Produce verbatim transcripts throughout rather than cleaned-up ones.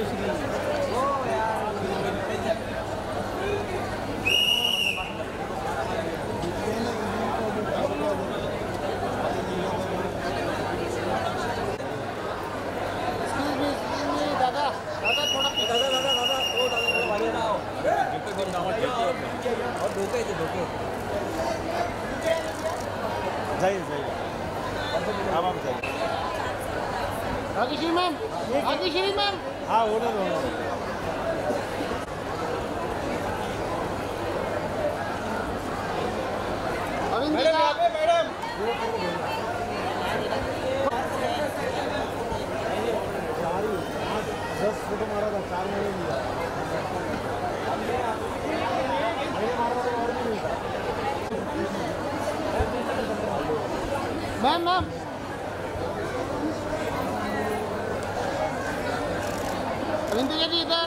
जाइए जाइए आप आप जाइए आगे श्री मैम आगे श्री मैम हाँ वो ना मैडम मैडम दस फोटो मारा था चार महीने लिया मैम मैम अविंदु जी इधर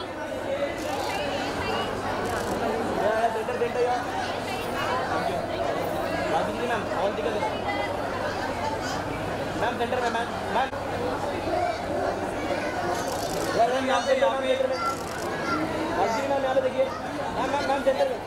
मैम सेंटर में मैम मैम मैम यहाँ पे यहाँ पे सेंटर में मैम यहाँ पे देखिए मैम मैम मैम सेंटर में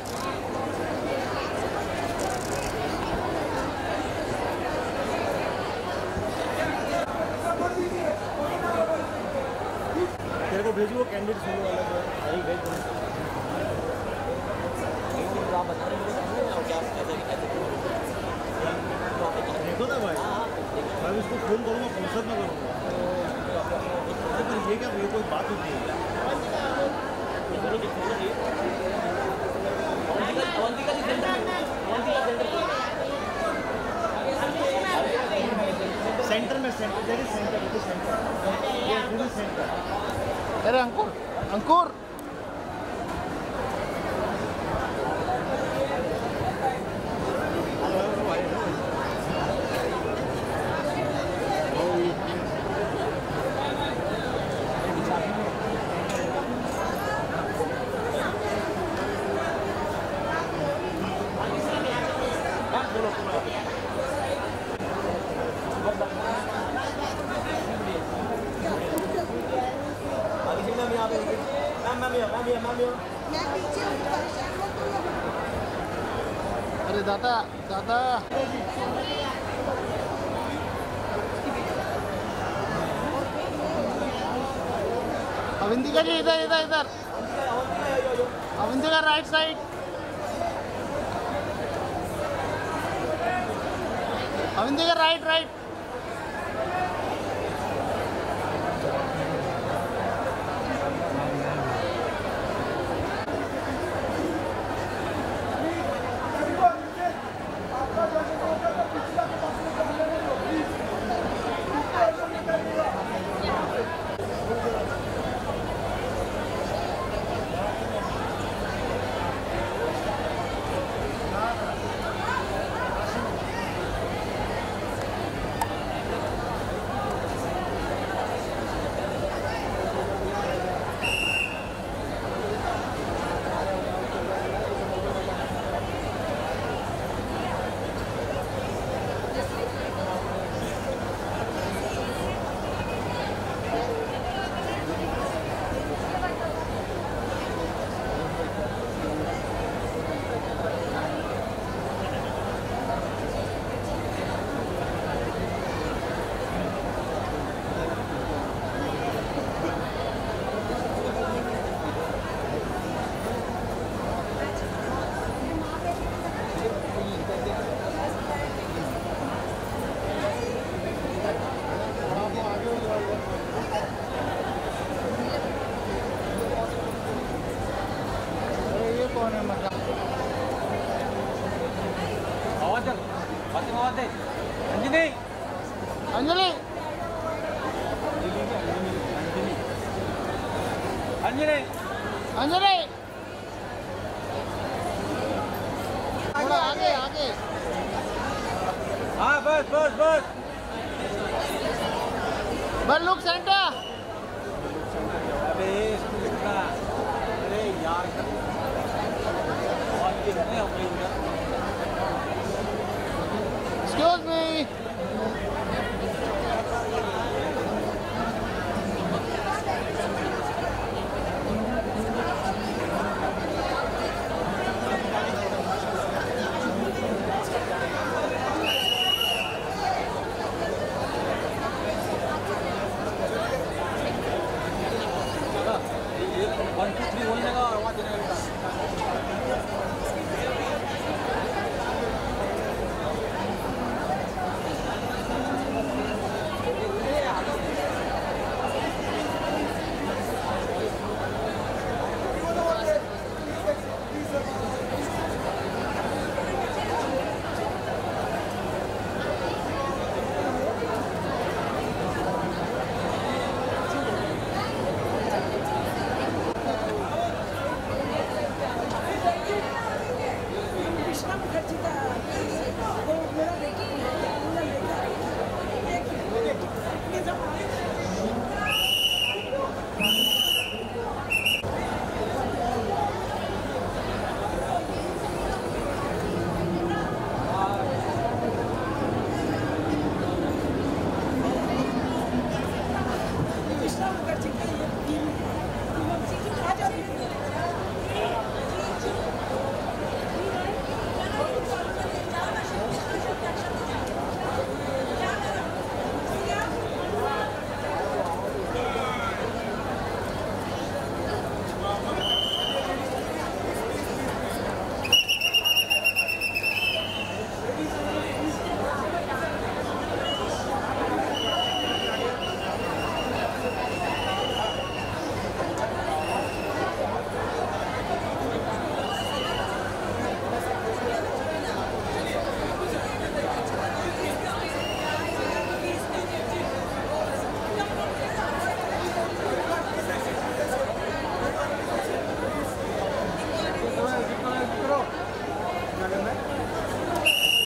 तेरे को भेजू वो कैंडिडेट सोलो वाला जो है यही भेज दो आप बता रहे हैं क्या कैसे देखो ना भाई मैं उसको फोन करूँगा फुर्सत में करूँगा पर ये क्या ये कोई बात होती है सेंटर में सेंटर देखिए सेंटर सेंटर सेंटर अरे अंकुर अंकुर अरे दादा दादा अविंदिका जी इधर इधर इधर Avindika right side Avindika right right Anjali Anjali Anjali Anjali थोड़ा आगे आगे हाँ बस बस बस बस लुक सेंटर अबे अरे यार एक्सक्यूज मी